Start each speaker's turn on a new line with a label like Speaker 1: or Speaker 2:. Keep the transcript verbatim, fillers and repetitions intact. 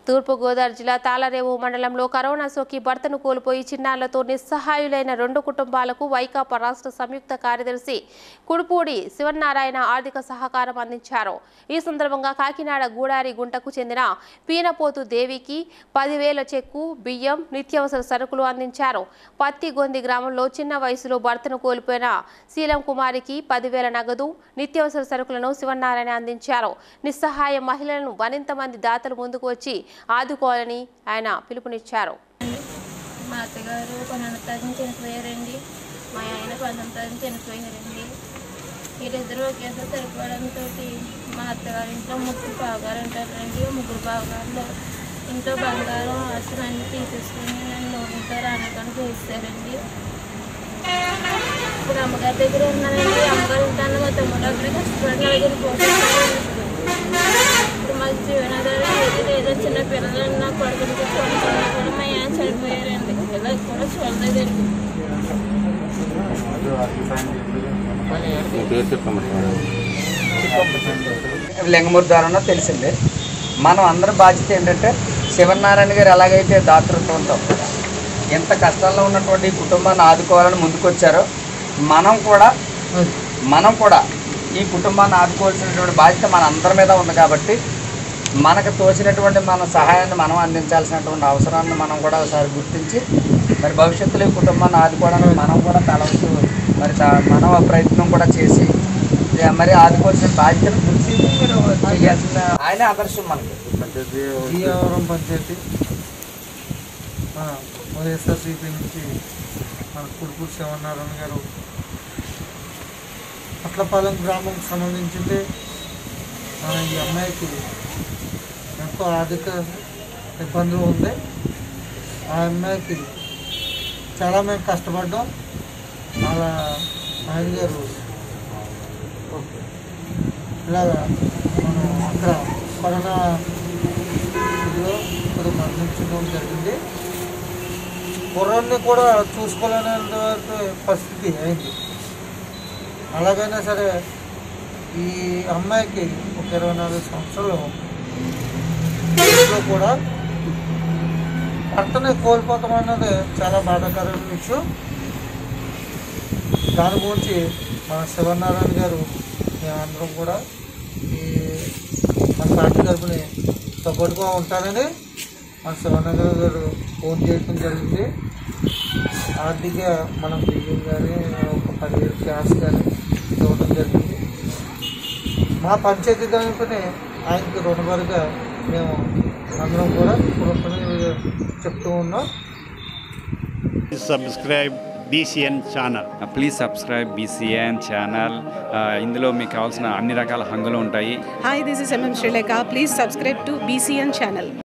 Speaker 1: తూర్పు గోదావరి జిల్లా తాళరేవు మండలంలో కరోనా సోకి భర్తను కోల్పోయి చిన్నారులతో నిస్సహాయులైన రెండు కుటుంబాలకు వైకాపా రాష్ట్ర సంయుక్త కార్యదర్శి కుడుపూడి శివన్నారాయణ ఆర్థిక సహకారం అందించారు. ఈ సందర్భంగా కాకినాడ గూడారి గుంటకు చెందిన పీనపోతు దేవికి పదివేల చెక్కు, బియ్యం, నిత్యావసర సరుకులు అందించారు. పత్తిగొంది గ్రామంలో చిన్న వయసులో భర్తను కోల్పోయిన శీలం కుమారికి పదివేల నగదు, నిత్యావసర సరుకులను శివన్నారాయణ అందించారు. నిస్సహాయ మహిళలను మరింత మంది దాతలు ముందుకు వచ్చి ఆదుకోవాలని ఆయన పిలుపునిచ్చారు.
Speaker 2: మా అత్తగారు పన్నెండు తారీఖున చనిపోయారండి. మా ఆయన పంతొమ్మిది తారీఖున చనిపోయారండి. వీరిద్దరూ ఒకేసారి సరిపోవడంతో మా అత్తగారి ఇంట్లో ముగ్గురు బావగారు ఉంటారండి. ముగ్గురు బావగారులో ఇంట్లో బంగారం ఆస్తులు అన్నీ తీసేసుకుని నన్ను ఇంట్లో రానకుండా చేస్తారండి. ఇప్పుడు అమ్మగారి దగ్గర ఉన్నానండి. అమ్మగారు ఉంటాను. మా తమ్ముడు అక్కడ కష్టపడి నలుగురు పోషిస్తారు. మాకు జీవనాధారం ఏదో చిన్న పిల్లలన్నా కొడుకులకి చూడకుండా కూడా మా ఆయన చనిపోయారండి. ఇలా కూడా చూడలేదండి.
Speaker 3: లింగమూరి ద్వారా తెలిసిందే. మనం అందరి బాధ్యత ఏంటంటే శివనారాయణ గారు ఎలాగైతే దాతృత్వంతో ఎంత కష్టాల్లో ఉన్నటువంటి కుటుంబాన్ని ఆదుకోవాలని ముందుకొచ్చారో మనం కూడా మనం కూడా ఈ కుటుంబాన్ని ఆదుకోవాల్సినటువంటి బాధ్యత మన అందరి మీద ఉంది. కాబట్టి మనకు తోచినటువంటి మన సహాయాన్ని మనం అందించాల్సినటువంటి అవసరాన్ని మనం కూడా ఒకసారి గుర్తించి మరి భవిష్యత్తులో ఈ కుటుంబాన్ని ఆదుకోవడానికి మనం కూడా తలవంతు మరి మనం ప్రయత్నం కూడా చేసి మరి ఆదుకోవాల్సిన బాధ్యతను గుర్తించి మీరు చేయాల్సిన ఆయన ఆదర్శం మనకి.
Speaker 4: జీవరం పంచాయతీ వైఎస్ఆర్సీపీ నుంచి మన కుడుపూడి శివనారాయణ గారు అట్లపాలెం గ్రామంకి సంబంధించింది. మన ఈ అమ్మాయికి ఎంతో ఆర్థిక ఇబ్బందులు ఉంది. ఆ అమ్మాయికి చాలా మేము కష్టపడ్డాం. అలా ఆయన గారు ఇలాగా మనం అక్కడ కరోనా ఇదిలో ఇప్పుడు మరణించడం జరిగింది. కుర్రాన్ని కూడా చూసుకోలేని పరిస్థితి అయింది. అలాగైనా సరే ఈ అమ్మాయికి ఒక ఇరవై నాలుగు సంవత్సరాలు కూడా భర్తని కోల్పోతాం అన్నది చాలా బాధాకరమైన విషయం. దాని గురించి మన శివనారాయణ గారు మేమందరం కూడా ఈ మన పార్టీ తరఫుని సపోర్ట్గా ఉంటారని మన శివనారాయణ గారు ఫోన్ చేయడం జరిగింది. ఆర్థిక మనం బియ్యం కానీ ఒక పదివేలు క్యాష్ కానీ ఇవ్వడం జరిగింది. మా పంచాయతీ తరఫుని ఆయనకి రుణపరిగా మేము అందరం కూడా కృతజ్ఞతలు చెప్తూ ఉన్నాం.
Speaker 5: Subscribe B C N channel.
Speaker 6: Please subscribe B C N channel. ఇందులో మీకు కావాల్సిన అన్ని రకాల హంగులు ఉంటాయి.
Speaker 7: Hi, this is M M Srilekha. Please subscribe to B C N channel.